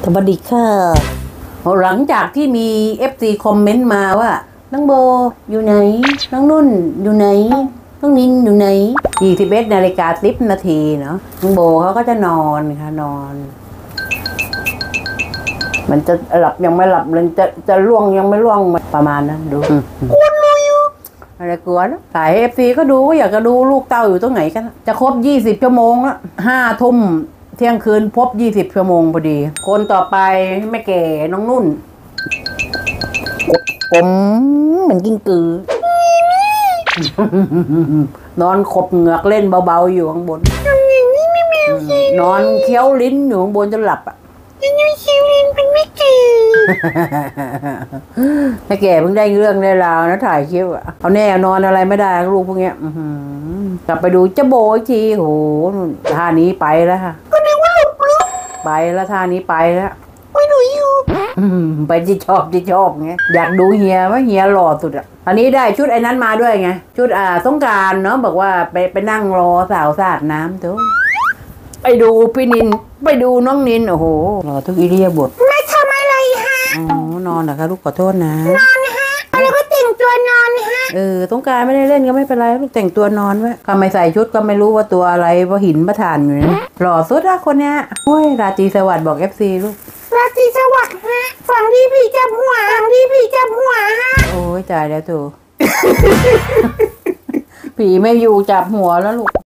สวัสดีค่ะหลังจากที่มี FC คอมเมนต์มาว่าน้องโบอยู่ไหนน้องนุ่นอยู่ไหนน้องนินอยู่ไหน21:10 นาทีเนาะน้องโบเขาก็จะนอนค่ะนอนมันจะหลับยังไม่หลับเลยจะล่วงยังไม่ล่วงประมาณนั้นดูอะไรกลัวนะสาย FC ก็ดูก็อยากจะดูลูกเต้าอยู่ตรงไหนกันจะครบ20 ชั่วโมงแล้ว5 ทุ่มเที่ยงคืนพบ20 ชั่วโมงพอดีคนต่อไปแม่แก่น้องนุ่นผมเหมือนกิ้งกือนอนขบเหงือกเล่นเบาๆอยู่ข้างบนนอนเคี้ยวลิ้นอยู่ข้างบนจนหลับอ่ะเป็นไม่แก่แม่แก่เพิ่งได้เรื่องได้ราวนะถ่ายคลิปอ่ะเอาแน่นอนอะไรไม่ได้ลูกพวกเนี้ยกลับไปดูจะโบอีกทีโหท่านี้ไปแล้วค่ะก็นึกว่าหลุดไปแล้วท่านี้ไปแล้วไปหนูอยู่ไปที่ชอบไงอยากดูเฮียว่าเฮียหล่อสุดอ่ะอันนี้ได้ชุดไอ้นั้นมาด้วยไงชุดสงกรานต์เนาะบอกว่าไปนั่งรอสาวสาดน้ำตัวไปดูพี่นินไปดูน้องนินโอ้โหรอทุกอิเลียบทไม่ทำอะไรฮะอ๋อนอนเหรอคะลูกขอโทษนะนอนฮะแล้วก็แต่งตัวนอนฮะสงกรานต์ไม่ได้เล่นก็ไม่เป็นไรลูกแต่งตัวนอนไว้ก็ไม่ใส่ชุดก็ไม่รู้ว่าตัวอะไรเพราะหินประทานอยู่นะหล่อสุดอะคนเนี้ยโอ้ยราตรีสวัสดิ์บอก FC ลูกราตรีสวัสดิ์ฮะฝั่งที่พี่จับหัวฮะโอ้ยจ่ายแล้วถูก ผีไม่อยู่จับหัวแล้วลูก